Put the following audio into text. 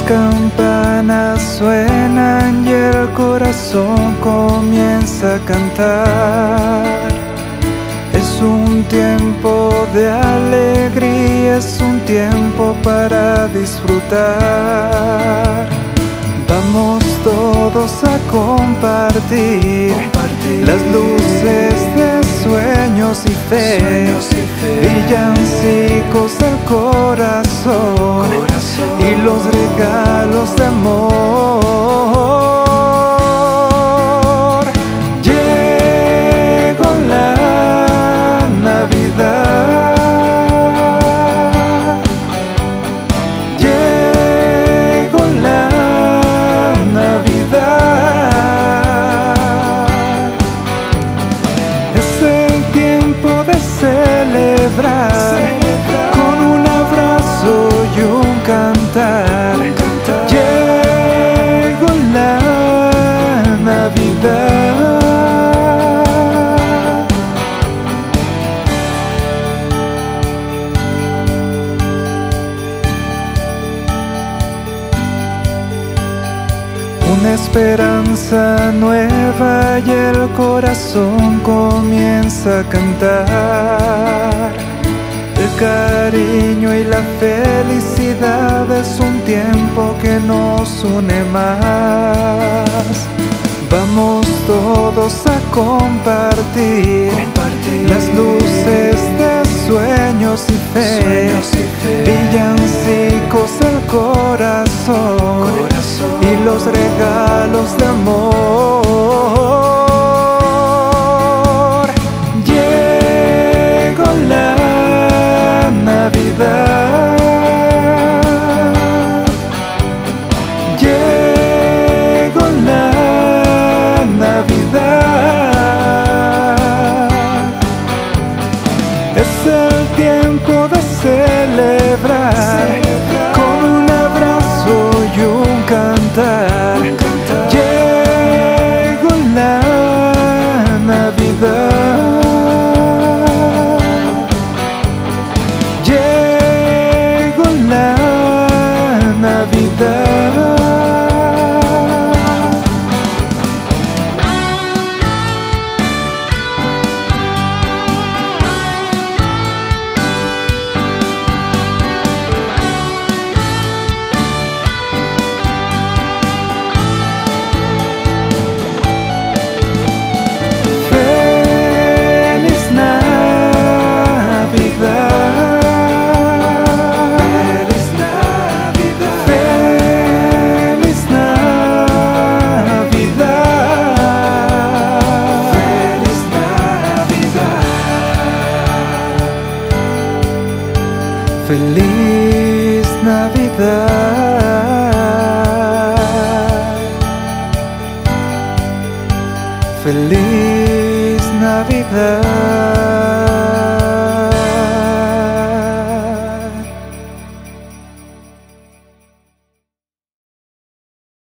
campanas suenan y el corazón comienza a cantar. Es un tiempo de alegría, es un tiempo para disfrutar. Vamos todos a compartir las luces de sueños y fe, villancicos del corazón y los regalos de amor. Llegó la Navidad, llegó la Navidad. Es el tiempo de celebrar con un abrazo y un cantar. Llegó la Navidad. Una esperanza nueva y el corazón comienza a cantar. El cariño y la felicidad es un tiempo que nos une más. Vamos todos a compartir las luces de sueños y fe, villancicos del corazón y los regalos de amor. Llegó la Navidad, llegó la Navidad. Es el tiempo de celebrar con un abrazo y un cantar. Llegó la Navidad, llegó la Navidad. Feliz Navidad, feliz Navidad.